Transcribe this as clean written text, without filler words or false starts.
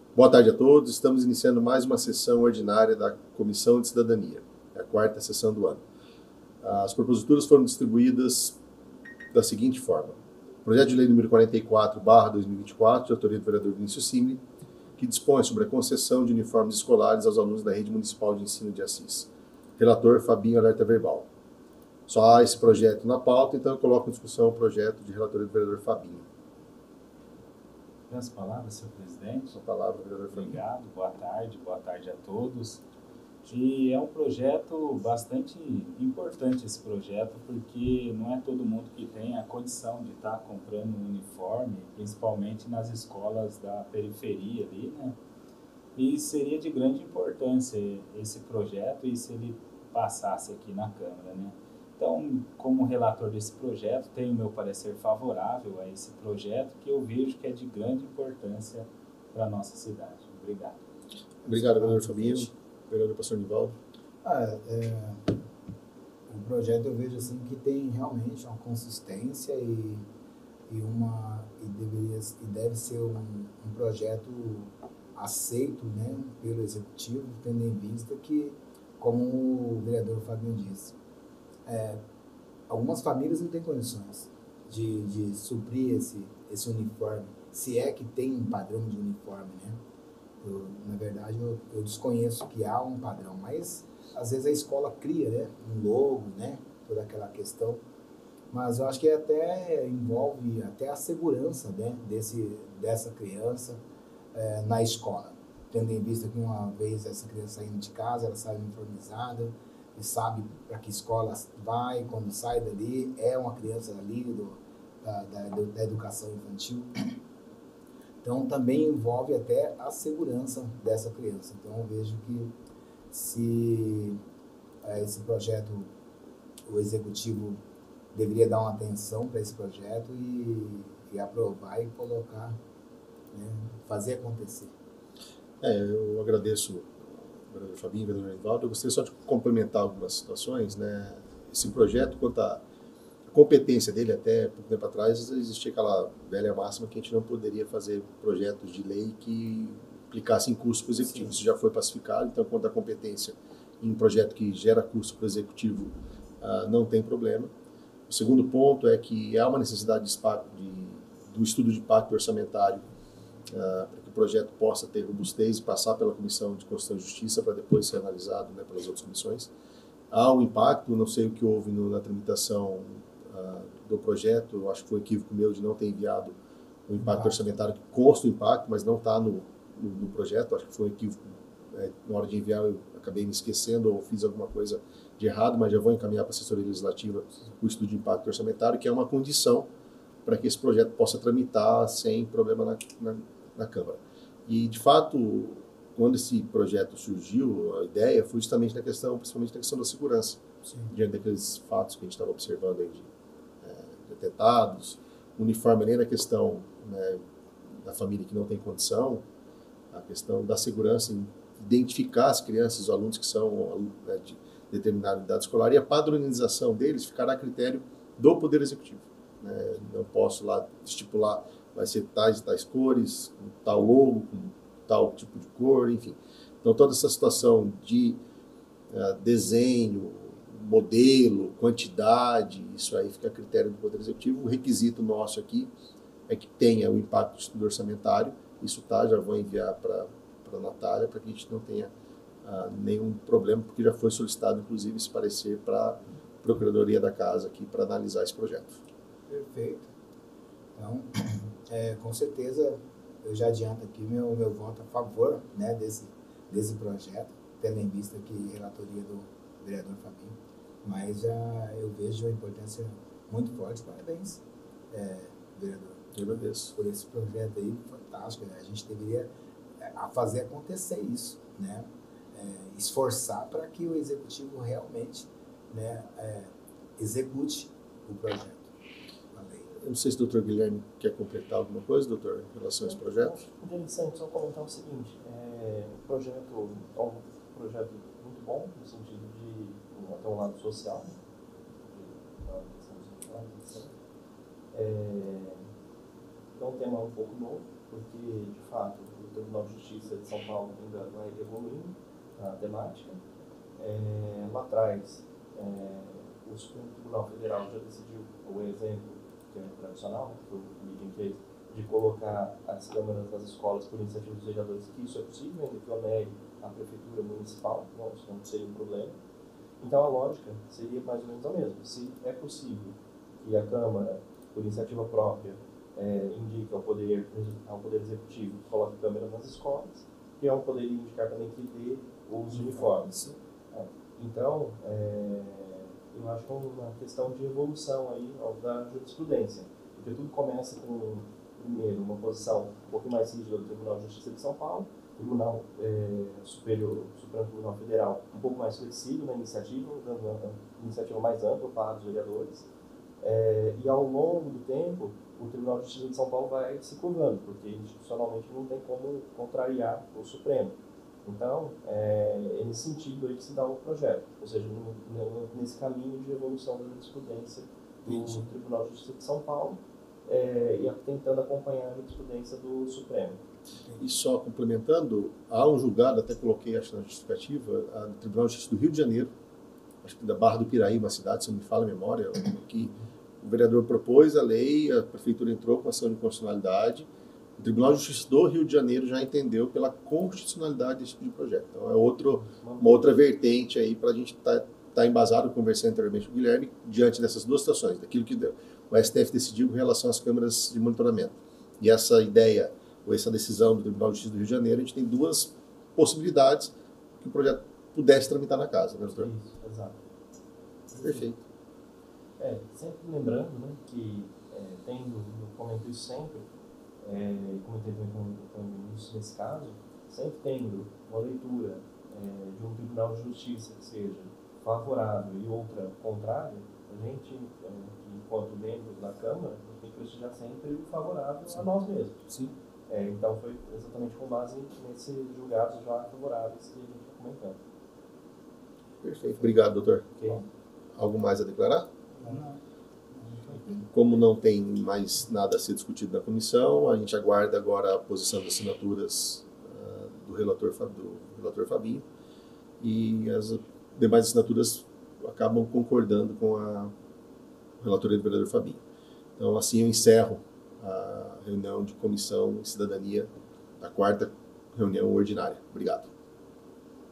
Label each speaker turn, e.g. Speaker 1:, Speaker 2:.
Speaker 1: Boa tarde a todos. Estamos iniciando mais uma sessão ordinária da Comissão de Cidadania, a quarta sessão do ano. As proposituras foram distribuídas da seguinte forma. Projeto de lei número 44/2024, de autoria do vereador Vinícius Simri, que dispõe sobre a concessão de uniformes escolares aos alunos da Rede Municipal de Ensino de Assis. Relator Fabinho, alerta verbal. Só há esse projeto na pauta, então eu coloco em discussão o projeto de relatoria do vereador Fabinho.
Speaker 2: As palavras, senhor presidente.
Speaker 1: A palavra, vereador Fabinho.
Speaker 2: Obrigado, boa tarde a todos. E é um projeto bastante importante esse projeto, porque não é todo mundo que tem a condição de estar comprando um uniforme, principalmente nas escolas da periferia ali, né? E seria de grande importância esse projeto e se ele passasse aqui na Câmara, né? Então, como relator desse projeto, tenho meu parecer favorável a esse projeto, que eu vejo que é de grande importância para a nossa cidade. Obrigado.
Speaker 1: Obrigado, vereador Fabinho. Vereador pastor Nivaldo.
Speaker 3: O projeto eu vejo assim que tem realmente uma consistência e deve ser um projeto aceito, né, pelo executivo, tendo em vista que, como o vereador Fabinho disse, algumas famílias não têm condições de suprir esse uniforme, se é que tem um padrão de uniforme, né? Na verdade, eu desconheço que há um padrão, mas às vezes a escola cria, né, um logo, né, toda aquela questão, mas eu acho que até envolve até a segurança, né, dessa criança na escola, tendo em vista que uma vez essa criança saindo de casa, ela sai uniformizada e sabe para que escola vai, quando sai dali, é uma criança ali da educação infantil. Então, também envolve até a segurança dessa criança. Então, eu vejo que se esse projeto, o executivo deveria dar uma atenção para esse projeto e aprovar e colocar, né, fazer acontecer.
Speaker 1: Eu agradeço o vereador Fabinho e o vereador Nivaldo. Eu gostaria só de complementar algumas situações, né? Esse projeto, quanto à competência dele, até pouco tempo atrás, existia aquela velha máxima que a gente não poderia fazer projetos de lei que implicassem custo para o executivo. Isso já foi pacificado, então, quanto à competência em um projeto que gera custo para o executivo, não tem problema. O segundo ponto é que há uma necessidade do estudo de impacto orçamentário para que o projeto possa ter robustez e passar pela Comissão de Constituição e Justiça para depois ser analisado, né, pelas outras comissões. Há um impacto, não sei o que houve na tramitação do projeto, eu acho que foi um equívoco meu de não ter enviado o impacto orçamentário que consta o impacto, mas não está no projeto, acho que foi um equívoco, na hora de enviar eu acabei me esquecendo ou fiz alguma coisa de errado, mas já vou encaminhar para a assessoria legislativa o estudo de impacto orçamentário, que é uma condição para que esse projeto possa tramitar sem problema na Câmara. E, de fato, quando esse projeto surgiu, a ideia foi justamente principalmente na questão da segurança. Sim. Diante daqueles fatos que a gente estava observando aí de atentados, uniforme nem na questão, né, da família que não tem condição, a questão da segurança em identificar as crianças, os alunos que são, né, de determinada idade escolar, e a padronização deles ficará a critério do Poder Executivo. Né? Não posso lá estipular, vai ser tais e tais cores, com tal logo, com tal tipo de cor, enfim. Então, toda essa situação de desenho, modelo, quantidade, isso aí fica a critério do Poder Executivo. O requisito nosso aqui é que tenha o impacto de estudo orçamentário. Isso já vou enviar para a Natália, para que a gente não tenha nenhum problema, porque já foi solicitado, inclusive, esse parecer para a Procuradoria da Casa aqui para analisar esse projeto.
Speaker 3: Perfeito. Então, com certeza, eu já adianto aqui meu voto a favor, né, desse projeto, tendo em vista que relatoria do vereador Fabinho, mas eu vejo a importância muito forte. Parabéns, vereador.
Speaker 1: Eu agradeço.
Speaker 3: Por esse projeto aí, fantástico. A gente deveria fazer acontecer isso, né? Esforçar para que o executivo realmente, né, execute o projeto.
Speaker 1: Eu não sei se o doutor Guilherme quer completar alguma coisa, doutor, em relação a esse projeto.
Speaker 4: Interessante só comentar o seguinte, o projeto é um projeto muito bom, no sentido de até um lado social, é um tema um pouco novo, porque, de fato, Tribunal de Justiça de São Paulo ainda vai evoluindo a temática. Lá atrás, o Supremo Tribunal Federal já decidiu o exemplo, que é tradicional, que o Ligen fez, de colocar as câmaras das escolas por iniciativa dos vereadores, que isso é possível, ainda que onere a prefeitura municipal, não, isso não seria um problema. Então a lógica seria mais ou menos a mesma. Se é possível que a Câmara, por iniciativa própria, indique ao Poder Executivo que coloque câmera nas escolas, que é um poderia indicar também que dê os uniformes. Então, eu acho que é uma questão de evolução aí da jurisprudência, porque tudo começa com, primeiro, uma posição um pouco mais rígida do Tribunal de Justiça de São Paulo, Tribunal Supremo Tribunal Federal um pouco mais flexível na iniciativa, dando uma iniciativa mais ampla para os vereadores, e ao longo do tempo o Tribunal de Justiça de São Paulo vai se curvando, porque institucionalmente não tem como contrariar o Supremo. Então, é nesse sentido aí que se dá o projeto, ou seja, nesse caminho de evolução da jurisprudência do Tribunal de Justiça de São Paulo, e tentando acompanhar a jurisprudência do Supremo.
Speaker 1: E só complementando, há um julgado, até coloquei acho na justificativa, do Tribunal de Justiça do Rio de Janeiro, acho que da Barra do Piraí, uma cidade, se não me falha a memória, que o vereador propôs a lei, a prefeitura entrou com ação de constitucionalidade, o Tribunal de Justiça do Rio de Janeiro já entendeu pela constitucionalidade desse tipo de projeto. Então é uma outra vertente aí para a gente estar embasado, conversando anteriormente com o Guilherme, diante dessas duas situações, daquilo que o STF decidiu com relação às câmeras de monitoramento. E essa ideia, ou essa decisão do Tribunal de Justiça do Rio de Janeiro, a gente tem duas possibilidades que o projeto pudesse tramitar na casa, né, doutor?
Speaker 4: Isso, exato.
Speaker 1: Perfeito.
Speaker 4: Sempre lembrando, né, que eu comento isso sempre, comentei também com o ministro nesse caso, sempre tendo uma leitura de um Tribunal de Justiça que seja favorável e outra contrária, a gente, enquanto membros da Câmara, a gente tem que prestigiar sempre o favorável a nós mesmos.
Speaker 1: Sim.
Speaker 4: Então foi exatamente com base nesses julgados já favoráveis que a gente está comentando.
Speaker 1: Perfeito. Obrigado, doutor.
Speaker 4: Okay.
Speaker 1: Algo mais a declarar?
Speaker 3: Não.
Speaker 1: Como não tem mais nada a ser discutido na comissão, a gente aguarda agora a posição das assinaturas do relator Fabinho, e as demais assinaturas acabam concordando com a relatoria do vereador Fabinho. Então, assim eu encerro a reunião de Comissão de Cidadania, a 4ª reunião ordinária. Obrigado.